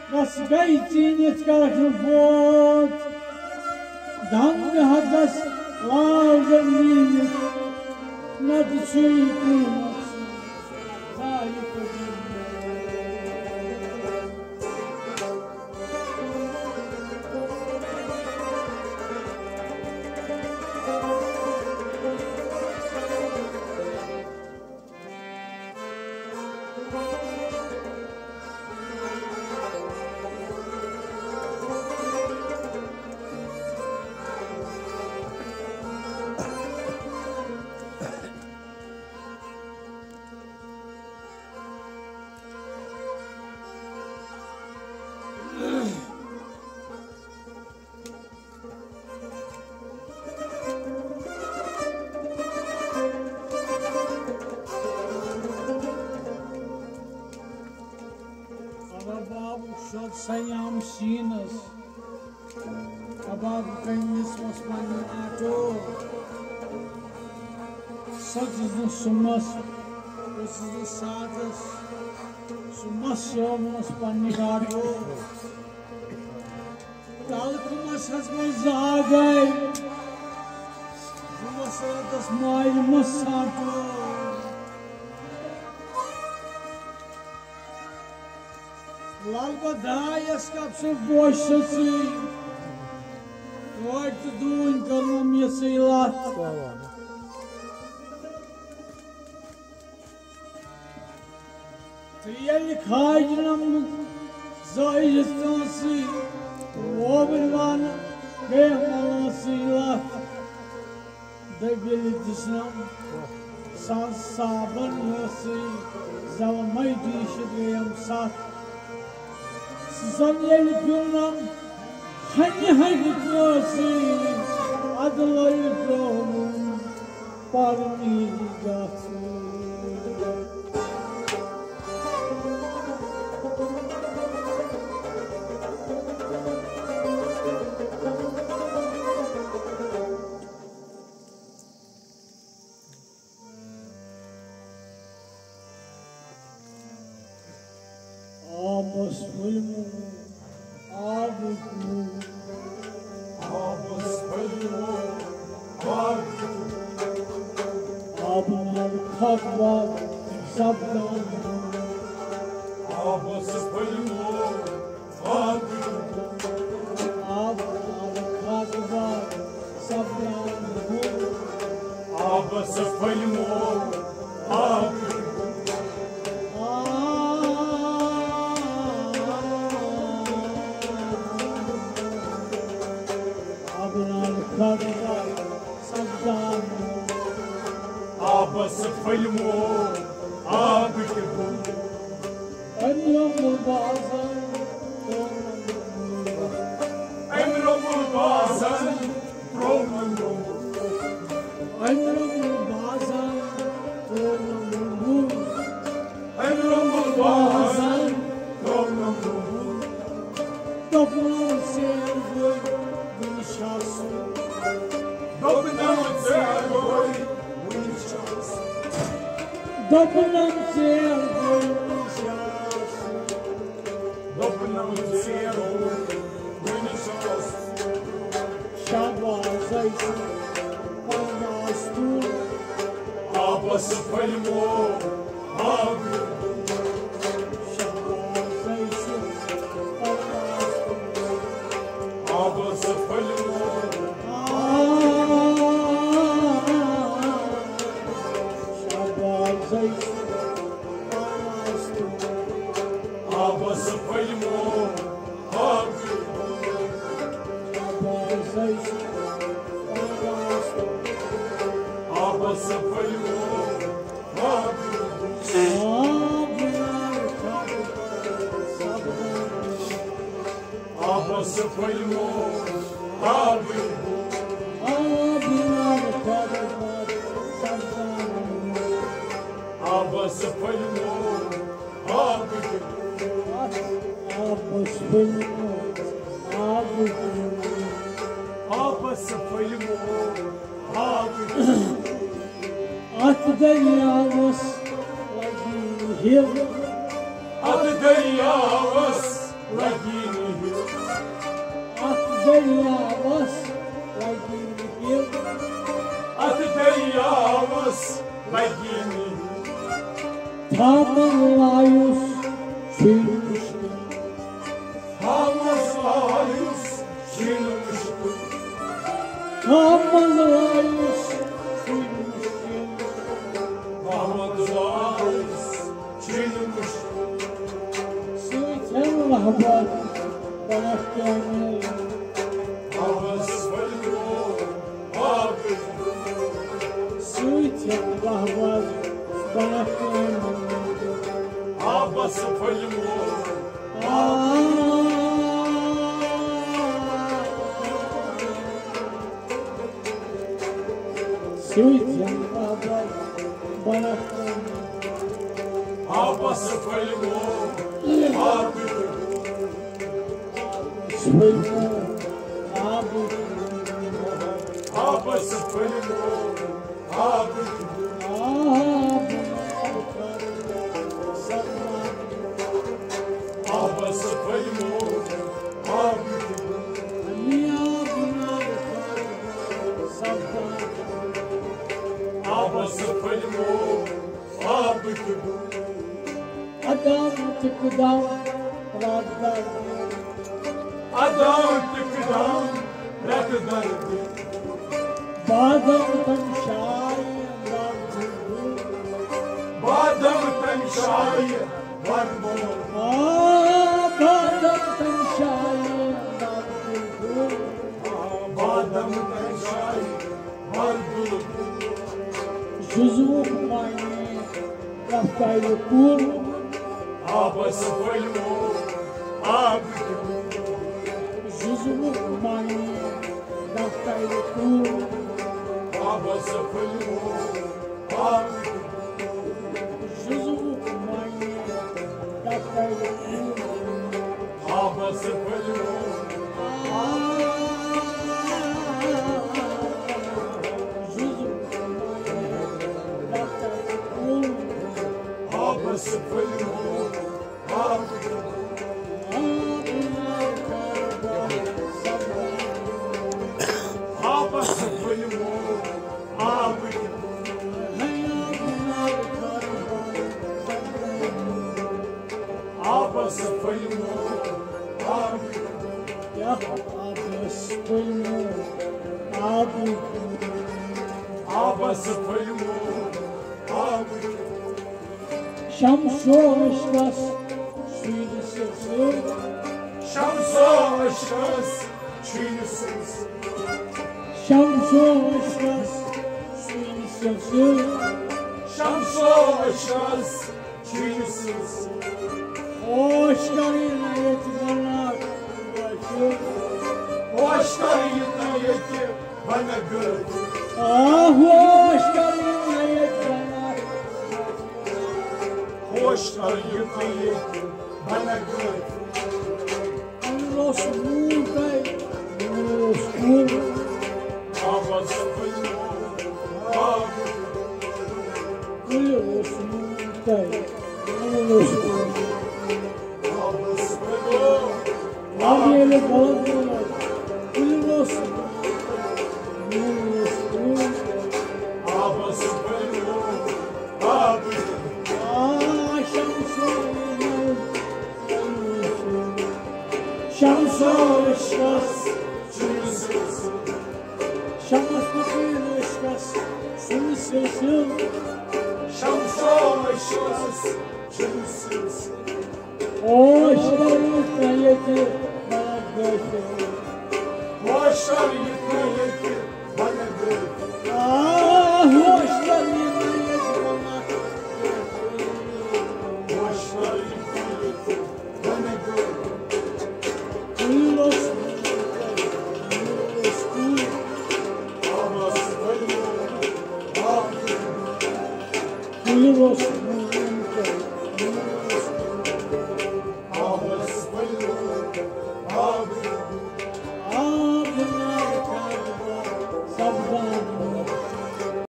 das Geitin jetzt gar nicht fort. Danke hat das Lausen nicht, nicht schütteln. Sayam Sinas, Abab Kainis was Manito, such is the Sumas, this is the Sadas, Sumasya was Panigato, Talkumas has my Zagai, Sumasatas my Masato. Lalbadayas kapse boşası, vakti duyun kanım yasıyla. Triyeli kaycınam zayıstansı, obilvan kehmalasıyla. Degeli dişnam, saban yası, zavamay dişideyim sat. Zaniyeli gülnam, hani kısı, adlayı gönlüm, parmi gası. deryavas lagin Atı deryavas lagin Tamamlayus sürmüştü Tamamlayus sürmüştü Tamamlayus sürmüştü Tamamlayus sürmüştü Süten lahbat bana gelmeli Havası fırlıyor abi Süten lahbat bana gelmeli Havası fırlıyor Süten lahbat bana gelmeli Havası fırlıyor abi Suymu abi Havası fırlıyor abi abi Havası fırlıyor abi Havası fırlıyor abi Adam tıkıdan radar Adam tıkıdan rakıdardı Badam tanşay radar Badam tanşayı var mı? Badam tanşay radar Badam tanşayı var mı? Juzuk mani raftaylı kur Havası fırlıyor abi Juzuk mani raftaylı kur Havası fırlıyor abi Juzuk mani raftaylı kur Havası fırlıyor Havası fırlıyor abi Havası fırlıyor abi Havası fırlıyor abi Havası fırlıyor abi Şamso aşkas suyunu sesi Şamsa aşkız çiğnisiz Şamso aşkas suyunu sesi Şamsa aşkız çiğnisiz Hoşlarına yetirenler başı O aşklarıyla yetti bana gördü Ah hoşlarına yetirenler O aşklarıyla yetti bana gördü Los mutay Los mutay Havası fırlıyor abi Los mutay Los mutay Havası fırlıyor Abiyle balık diyorlar Los mutay Havası fırlıyor abi Şamsa aşkas çiğnisiz Şamaslıkın aşkas Suyunu sesi Şamsa aşkız çiğnisiz Hoşlarına yetirenler başı O aşklarıyla yetti bana gördü Ah hoşlarına yetirenler O aşklarıyla yetti bana gördü Los Havası fırlıyor abi Los